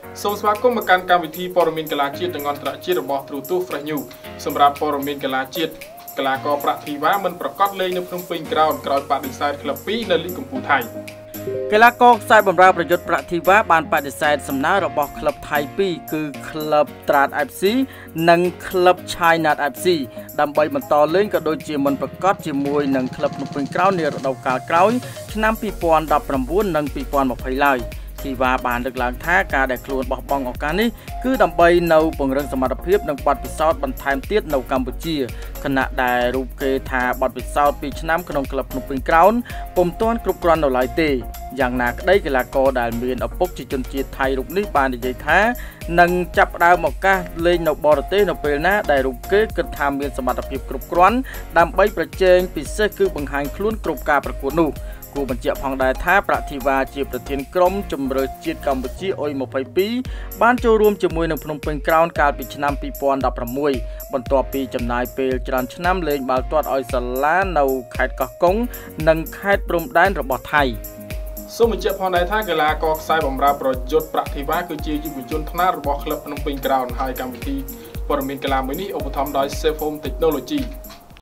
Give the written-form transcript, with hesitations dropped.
សូមស្វាគមន៍មកកាន់កម្មវិធីព័ត៌មានកីឡាជាតិនិងអន្តរជាតិរបស់ True to Fresh News សម្រាប់ព័ត៌មានកីឡាជាតិកីឡាករប្រាក់ធីវ៉ាមិនប្រកាសលេងនៅភ្នំពេញក្រោយបដិសេធក្លឹប2នៅលីកកម្ពុជាថៃកីឡាករខ្សែបម្រើប្រយុទ្ធប្រាក់ធីវ៉ាបានបដិសេធសំណើរបស់ក្លឹបថៃ2គឺក្លឹបត្រាត FC និងក្លឹប China FC ដើម្បីបន្តលេងក៏ដូចជាមិនប្រកាសជាមួយនឹងក្លឹបភ្នំពេញក្រោយនារដូវកាលក្រោយឆ្នាំ2019និង2020ឡើយធីវ៉ាបានលើកឡើងថាការដែលខ្លួនបោះបង់ឱកាសនេះគឺដើម្បីនៅពង្រឹងសមត្ថភាពនិងបទពិសោធន៍បន្ថែមទៀតនៅកម្ពុជាខណៈដែលរូបគេថាបទពិសោធន៍2ឆ្នាំក្នុងក្លឹបភ្នំពេញក្រោនពុំទាន់គ្រប់គ្រាន់នៅឡើយទេយ៉ាងណាក្តីកីឡាករដែលមានឪពុកជាជនជាតិថៃរូបនេះបាននិយាយថានឹងចាប់ផ្ដើមឱកាសលេងនៅបរទេសនៅពេលណាដែលរូបគេគិតថាមានសមត្ថភាពគ្រប់គ្រាន់ដើម្បីប្រជែងពិសេសគឺបង្ហាញខ្លួនគ្រប់ការប្រកួតនោះគូបញ្ជាក់ផងដែរថាប្រាក់ធីវ៉ាជាប្រធានក្រុមជម្រើសជាតិកម្ពុជាអុយ22បានចូលរួមជាមួយនឹងភ្នំពេញក្រោនកាលពីឆ្នាំ2016បន្ទាប់ពីចំណាយពេលច្រើនឆ្នាំលេងបាល់ទាត់ឲ្យសាលានៅខេត្តកោះកុងនិងខេត្តព្រំដែនរបស់ថៃសូមបញ្ជាក់ផងដែរថាកីឡាករខ្សែបម្រើប្រយុទ្ធប្រាក់ធីវ៉ាគឺជាយុវជនថ្នាលរបស់ក្លឹបភ្នំពេញក្រោនហើយកម្មវិធីព័ត៌មានកីឡាមួយនេះឧបត្ថម្ភដោយ Safe Home Technology